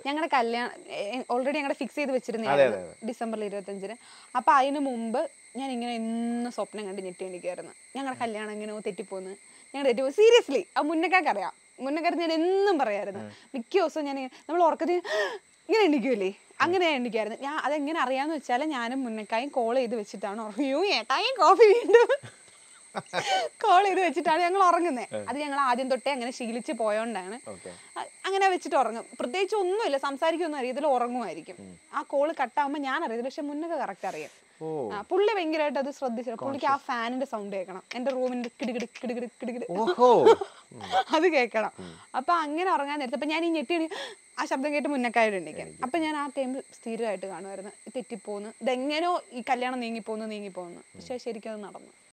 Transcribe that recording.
ഞങ്ങളുടെ കല്യാണം ഓൾറെഡി ഞങ്ങളുടെ ഫിക്സ് ചെയ്ത് വെച്ചിരുന്നതായിരുന്നു ഡിസംബർ 25-ന്. അപ്പൊ അതിന് മുമ്പ് ഞാൻ ഇങ്ങനെ എന്നും സ്വപ്നം കണ്ട് ഞെട്ടിയിരിക്കുമായിരുന്നു, ഞങ്ങളുടെ കല്യാണം എങ്ങനെയോ തെറ്റിപ്പോന്ന്, ഞങ്ങളുടെ തെറ്റിപ്പോ. സീരിയസ്ലി ആ മുന്നക്കാർക്കറിയാം, മുന്നക്കാർക്ക് ഞാൻ എന്നും പറയായിരുന്നു. മിക്ക ദിവസവും ഞാൻ നമ്മൾ ഉറക്കത്തിന് ഇങ്ങനെ എണ്ണിക്കൂലേ, അങ്ങനെ എണ്ണിക്കായിരുന്നു ഞാൻ. അതെങ്ങനെ അറിയാന്ന് വെച്ചാൽ ഞാനും മുന്നക്കായും കോൾ ചെയ്ത് വെച്ചിട്ടാണ് ഉറങ്ങും. ഏട്ടായും കോഫി വീണ്ടും കോൾ ചെയ്ത് വെച്ചിട്ടാണ് ഞങ്ങൾ ഉറങ്ങുന്നത്. അത് ഞങ്ങൾ ആദ്യം തൊട്ടേ അങ്ങനെ ശീലിച്ച് പോയോണ്ടാണ് അങ്ങനെ വെച്ചിട്ട് ഉറങ്ങും. പ്രത്യേകിച്ച് ഒന്നുമില്ല, സംസാരിക്കൊന്നും അറിയാം, ഇതിൽ ഉറങ്ങുമായിരിക്കും. ആ കോള് കട്ടാകുമ്പോൾ ഞാൻ അറിയത്തില്ല, പക്ഷെ മുന്നൊക്കെ കറക്റ്റ് അറിയാം. പുള്ളി ഭയങ്കരമായിട്ട് അത് ശ്രദ്ധിച്ചു. പുള്ളിക്ക് ആ ഫാനിന്റെ സൗണ്ട് കേൾക്കണം, എന്റെ റൂമിന്റെ കിടുകിട് കിടുകിട് കിടുകിട് അത് കേൾക്കണം. അപ്പൊ അങ്ങനെ ഉറങ്ങാൻ നേരത്തെ അപ്പൊ ഞാൻ ഈ ഞെട്ടി ആ ശബ്ദം കേട്ട് മുന്നക്കായിട്ട് എണ്ണിക്കാൻ. അപ്പൊ ഞാൻ ആ ടൈമിൽ സ്ഥിരമായിട്ട് കാണുമായിരുന്നു തെറ്റിപ്പോന്ന്, ഇതെങ്ങനെയോ ഈ കല്യാണം നീങ്ങിപ്പോന്നു. പക്ഷെ ശരിക്കും അത് നടന്നു.